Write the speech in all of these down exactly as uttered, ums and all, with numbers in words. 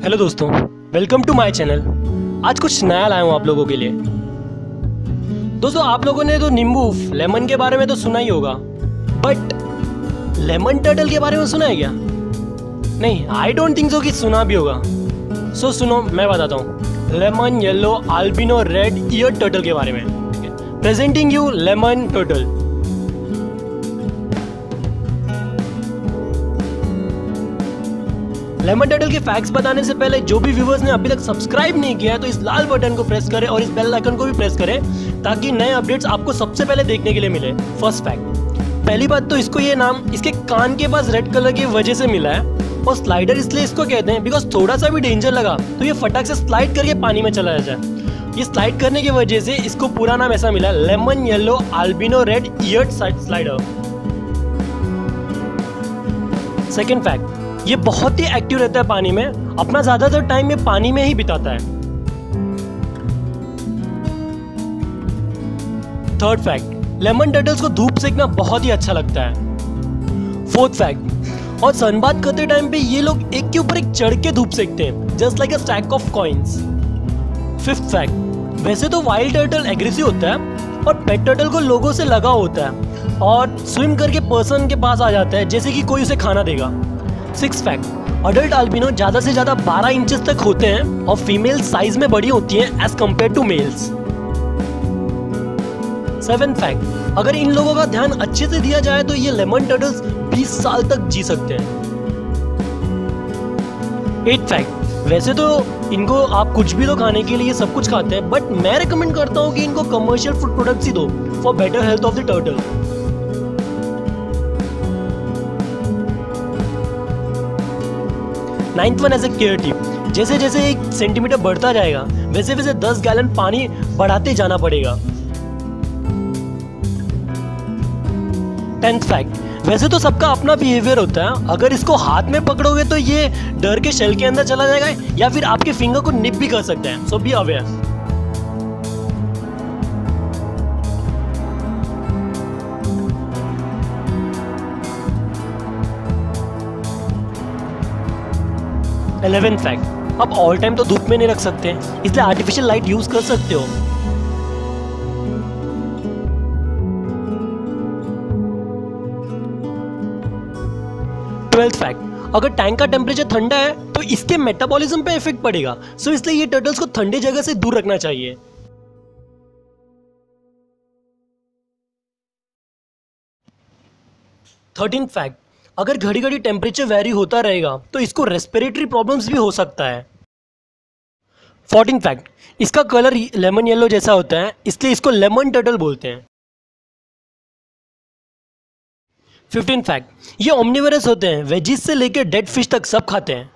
Hello दोस्तों, welcome to my channel. आज कुछ नया लाया हूँ आप लोगों के लिए। दोस्तों, आप लोगों ने तो नींबू लेमन के बारे में तो सुना ही होगा, बट लेमन टर्टल के बारे में सुना है क्या? नहीं, आई डोंट थिंक सो कि सुना भी होगा। सो so, सुनो, मैं बताता हूँ lemon yellow albino red ear turtle के बारे में। Presenting you lemon turtle. Lemon turtle के फैक्ट्स बताने से पहले जो भी व्यूवर्स ने अभी तक सब्सक्राइब नहीं किया है तो इस लाल बटन को प्रेस करें और इस बेल आइकन को भी प्रेस करें ताकि नए अपडेट्स आपको सबसे पहले देखने के लिए मिले। फर्स्ट फैक्ट, पहली बात तो इसको ये नाम इसके कान के पास रेड कलर की वजह से मिला है, और स्लाइडर इसलिए इसको कहते हैं बिकॉज थोड़ा सा भी डेंजर लगा तो ये फटाक से स्लाइड करके पानी में चला जाए। ये स्लाइड करने की वजह से इसको पूरा नाम ऐसा मिला, lemon yellow albino red eared slider. Second fact, ये बहुत ही एक्टिव रहता है पानी में, अपना ज्यादातर टाइम ये पानी में ही बिताता है। थर्ड फैक्ट, लेमन टर्टल्स को धूप सेकना बहुत ही अच्छा लगता है। फोर्थ फैक्ट, और सनबाथ करते टाइम पे ये लोग एक के ऊपर एक चढ़ के धूप सेकते हैं, just like a stack of coins. Fifth fact, वैसे तो वाइल्ड टर्टल एग्रेसिव होता है और पेट टर्टल को लोगों से लगाव होता है और स्विम करके पर्सन के पास आ जाता है जैसे कि कोई उसे खाना देगा। सिक्स फैक्ट, अडल्ट अल्बिनो ज्यादा से ज्यादा बारह इंचेस तक होते हैं और फीमेल साइज में बड़ी होती हैं as compared to males. Seven fact, अगर इन लोगों का ध्यान अच्छे से दिया जाए तो ये लेमन टर्टल्स बीस साल तक जी सकते हैं। एट फैक्ट, वैसे तो इनको आप कुछ भी तो खाने के लिए सब कुछ खाते हैं, बट मैं रिकमेंड करता हूं कि इनको कमर्शियल फूड प्रोडक्ट्स ही दो for better health of the turtle. Ninth one as a care tip, जैसे जैसे एक सेंटीमीटर बढ़ता जाएगा वैसे वैसे दस गैलन पानी बढ़ाते जाना पड़ेगा। टेंथ फैक्ट, वैसे तो सबका अपना बिहेवियर होता है, अगर इसको हाथ में पकड़ोगे तो ये डर के शेल के अंदर चला जाएगा या फिर आपके फिंगर को निप भी कर सकता है, so be aware. Eleventh fact, अब ऑल टाइम तो धूप में नहीं रख सकते इसलिए आर्टिफिशियल लाइट यूज कर सकते हो। ट्वेल्थ फैक्ट, अगर टैंक का टेम्परेचर ठंडा है तो इसके मेटाबॉलिज्म पे इफेक्ट पड़ेगा, सो इसलिए ये टर्टल्स को ठंडी जगह से दूर रखना चाहिए। थर्टीन फैक्ट, अगर घड़ी घड़ी टेम्परेचर वेरी होता रहेगा तो इसको रेस्पिरेटरी प्रॉब्लम्स भी हो सकता है। फोर्टीन फैक्ट, इसका कलर लेमन येलो जैसा होता है इसलिए इसको लेमन टर्टल बोलते हैं। फिफ्टीन फैक्ट, ये ओमनिवरस होते हैं, वेजिस से लेकर डेड फिश तक सब खाते हैं।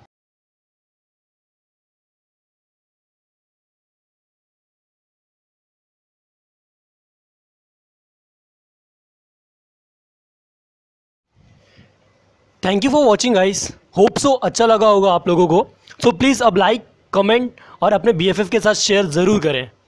Thank you for watching guys, hope so अच्छा लगा होगा आप लोगों को। सो प्लीज़ अब लाइक, कमेंट और अपने बी एफ एफ के साथ शेयर ज़रूर करें।